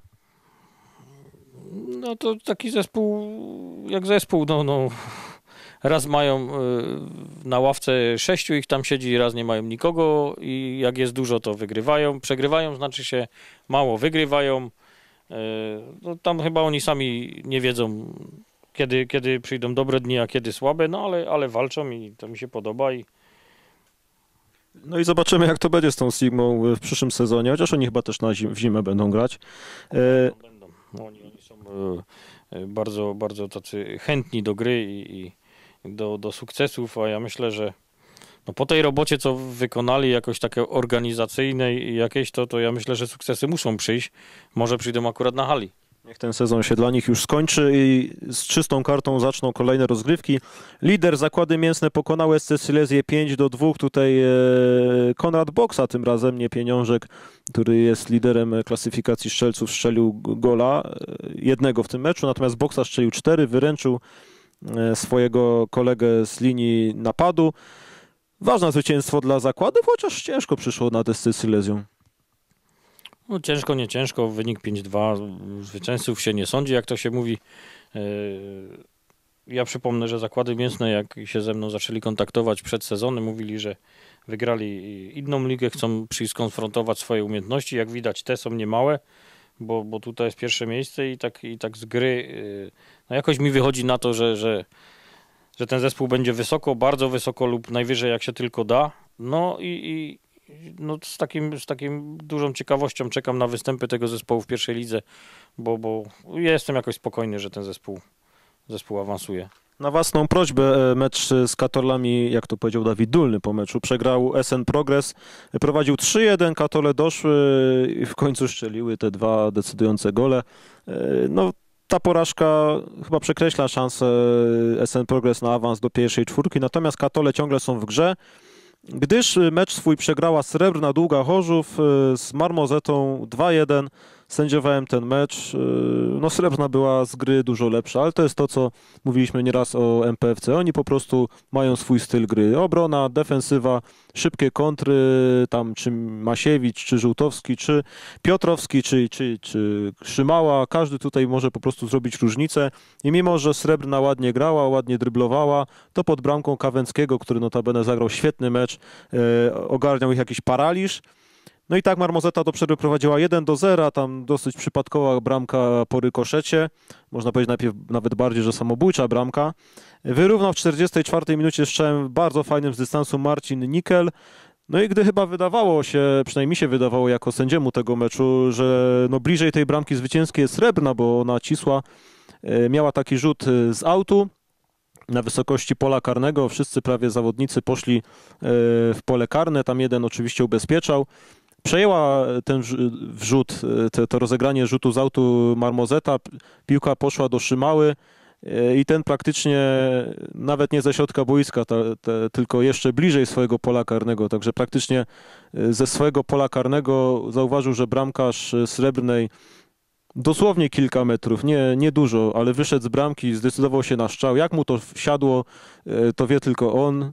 No to taki zespół, jak zespół, no, no raz mają y, na ławce sześciu ich tam siedzi, raz nie mają nikogo i jak jest dużo, to wygrywają. Przegrywają, znaczy się mało wygrywają. Y, no, tam chyba oni sami nie wiedzą, kiedy, kiedy przyjdą dobre dni, a kiedy słabe, no ale, ale walczą i to mi się podoba. I... No i zobaczymy, jak to będzie z tą Sigmą w przyszłym sezonie, chociaż oni chyba też na zim, w zimę będą grać. E... Będą. Oni, oni są y, bardzo, bardzo tacy chętni do gry i, i do, do sukcesów, a ja myślę, że no po tej robocie, co wykonali, jakoś takie organizacyjnej jakieś, to, to ja myślę, że sukcesy muszą przyjść. Może przyjdą akurat na hali. Niech ten sezon się dla nich już skończy i z czystą kartą zaczną kolejne rozgrywki. Lider Zakłady Mięsne pokonał S C Silesię pięć do dwóch. Tutaj e, Konrad Boksa, tym razem nie Pieniążek, który jest liderem klasyfikacji strzelców, strzelił gola, e, jednego w tym meczu, natomiast Boksa strzelił cztery, wyręczył e, swojego kolegę z linii napadu. Ważne zwycięstwo dla zakładów, chociaż ciężko przyszło nad S C Silesią. No ciężko, nie ciężko, wynik pięć dwa, zwycięzców się nie sądzi, jak to się mówi. Ja przypomnę, że Zakłady Mięsne, jak się ze mną zaczęli kontaktować przed sezonem, mówili, że wygrali inną ligę, chcą przyjść skonfrontować swoje umiejętności. Jak widać, te są niemałe, bo, bo tutaj jest pierwsze miejsce i tak, i tak z gry no jakoś mi wychodzi na to, że, że, że ten zespół będzie wysoko, bardzo wysoko lub najwyżej jak się tylko da. No i, i no z takim, z takim dużą ciekawością czekam na występy tego zespołu w pierwszej lidze, bo, bo ja jestem jakoś spokojny, że ten zespół, zespół awansuje. Na własną prośbę mecz z Katolami, jak to powiedział Dawid Dulny po meczu, przegrał S N Progress, prowadził trzy jeden, Katole doszły i w końcu strzeliły te dwa decydujące gole. No, ta porażka chyba przekreśla szansę S N Progress na awans do pierwszej czwórki, natomiast Katole ciągle są w grze, gdyż mecz swój przegrała Srebrna Długa Chorzów z Marmozetą dwa jeden. Sędziowałem ten mecz. No Srebrna była z gry dużo lepsza, ale to jest to, co mówiliśmy nieraz o M P F C. Oni po prostu mają swój styl gry. Obrona, defensywa, szybkie kontry, tam czy Masiewicz, czy Żółtowski, czy Piotrowski, czy, czy, czy Szymała. Każdy tutaj może po prostu zrobić różnicę. I mimo, że Srebrna ładnie grała, ładnie dryblowała, to pod bramką Kawęckiego, który notabene zagrał świetny mecz, e, ogarniał ich jakiś paraliż. No i tak Marmozeta do przerwy prowadziła jeden do zera, tam dosyć przypadkowa bramka po rykoszecie, można powiedzieć najpierw nawet bardziej, że samobójcza bramka. Wyrównał w czterdziestej czwartej minucie strzałem bardzo fajnym z dystansu Marcin Nikel. No i gdy chyba wydawało się, przynajmniej mi się wydawało jako sędziemu tego meczu, że no bliżej tej bramki zwycięskiej jest Srebrna, bo ona cisła, miała taki rzut z autu na wysokości pola karnego, wszyscy prawie zawodnicy poszli w pole karne, tam jeden oczywiście ubezpieczał. Przejęła ten wrzut, to, to rozegranie rzutu z autu Marmozeta, piłka poszła do Szymały i ten praktycznie nawet nie ze środka boiska, te, te, tylko jeszcze bliżej swojego pola karnego, także praktycznie ze swojego pola karnego zauważył, że bramkarz Srebrnej dosłownie kilka metrów, nie, nie dużo, ale wyszedł z bramki, zdecydował się na strzał. Jak mu to wsiadło, to wie tylko on.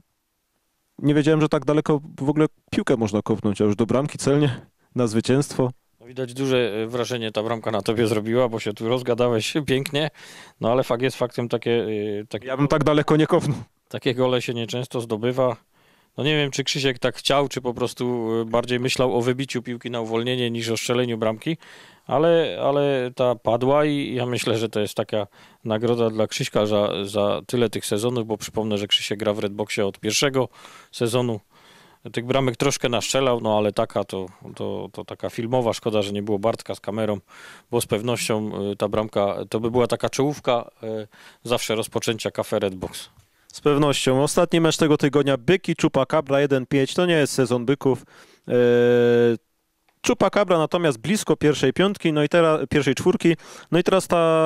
Nie wiedziałem, że tak daleko w ogóle piłkę można kopnąć, a już do bramki celnie na zwycięstwo. No widać duże wrażenie ta bramka na tobie zrobiła, bo się tu rozgadałeś pięknie, no ale fakt jest faktem, takie... takie ja bym tak daleko nie kopnął. Takie gole się nieczęsto zdobywa. No nie wiem, czy Krzysiek tak chciał, czy po prostu bardziej myślał o wybiciu piłki na uwolnienie niż o strzeleniu bramki, ale, ale ta padła i ja myślę, że to jest taka nagroda dla Krzyśka za, za tyle tych sezonów, bo przypomnę, że Krzysiek gra w Redboxie od pierwszego sezonu. Tych bramek troszkę naszczelał, no ale taka to, to, to taka filmowa, szkoda, że nie było Bartka z kamerą, bo z pewnością ta bramka to by była taka czołówka zawsze rozpoczęcia Cafe Redbox. Z pewnością. Ostatni mecz tego tygodnia Byki Chupacabra jeden pięć. To nie jest sezon byków. Eee, Chupacabra natomiast blisko pierwszej piątki, no i teraz pierwszej czwórki. No i teraz ta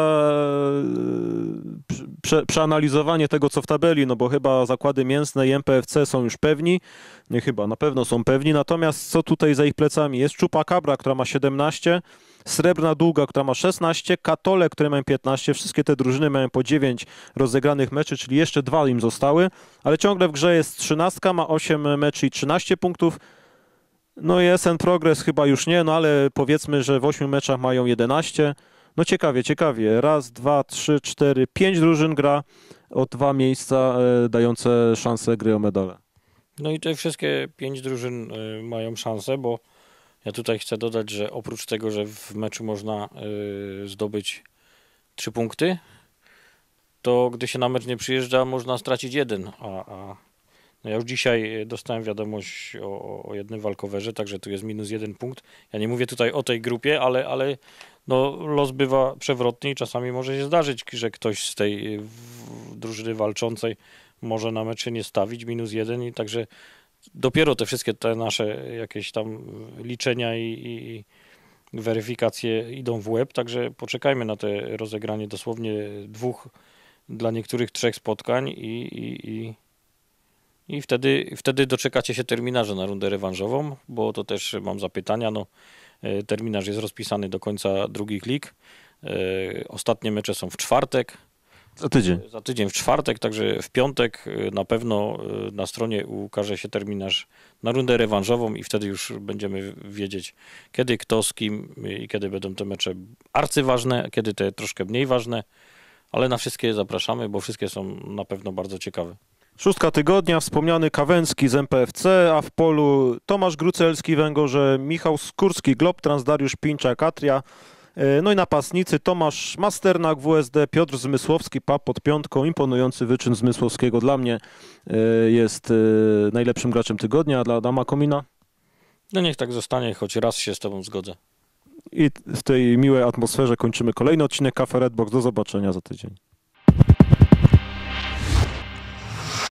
prze, przeanalizowanie tego, co w tabeli, no bo chyba zakłady mięsne i M P F C są już pewni. Nie chyba, na pewno są pewni. Natomiast co tutaj za ich plecami jest? Chupacabra, która ma siedemnaście, Srebrna Długa, która ma szesnaście, Katole, które mają piętnaście. Wszystkie te drużyny mają po dziewięć rozegranych meczy, czyli jeszcze dwa im zostały. Ale ciągle w grze jest trzynastka, ma osiem meczy i trzynaście punktów. No i S N Progress chyba już nie, no ale powiedzmy, że w ośmiu meczach mają jedenaście. No ciekawie, ciekawie. Raz, dwa, trzy, cztery, pięć drużyn gra o dwa miejsca e, dające szansę gry o medale. No i te wszystkie pięć drużyn y, mają szansę, bo ja tutaj chcę dodać, że oprócz tego, że w meczu można y, zdobyć trzy punkty, to gdy się na mecz nie przyjeżdża, można stracić jeden, a, a no ja już dzisiaj dostałem wiadomość o, o jednym walkowerze, także tu jest minus jeden punkt. Ja nie mówię tutaj o tej grupie, ale, ale no, los bywa przewrotny i czasami może się zdarzyć, że ktoś z tej w, drużyny walczącej może na mecz się nie stawić, minus jeden i także dopiero te wszystkie te nasze jakieś tam liczenia i, i, i weryfikacje idą w łeb, także poczekajmy na te rozegranie dosłownie dwóch, dla niektórych trzech spotkań i, i, i I wtedy, wtedy doczekacie się terminarza na rundę rewanżową, bo to też mam zapytania. No, terminarz jest rozpisany do końca drugich lig. Ostatnie mecze są w czwartek. Za tydzień. Za tydzień w czwartek, także w piątek na pewno na stronie ukaże się terminarz na rundę rewanżową i wtedy już będziemy wiedzieć, kiedy, kto, z kim i kiedy będą te mecze arcyważne, kiedy te troszkę mniej ważne, ale na wszystkie zapraszamy, bo wszystkie są na pewno bardzo ciekawe. Szóstka tygodnia, wspomniany Kawęcki z M P F C, a w polu Tomasz Grucelski, Węgorze, Michał Skórski, Globtrans, Dariusz Pińczak, Atria. No i napastnicy Tomasz Masternak, W S D, Piotr Zmysłowski, P A P pod piątką. Imponujący wyczyn Zmysłowskiego dla mnie jest najlepszym graczem tygodnia, dla Adama Komina. No niech tak zostanie, choć raz się z tobą zgodzę. I w tej miłej atmosferze kończymy kolejny odcinek Cafe Redbox. Do zobaczenia za tydzień.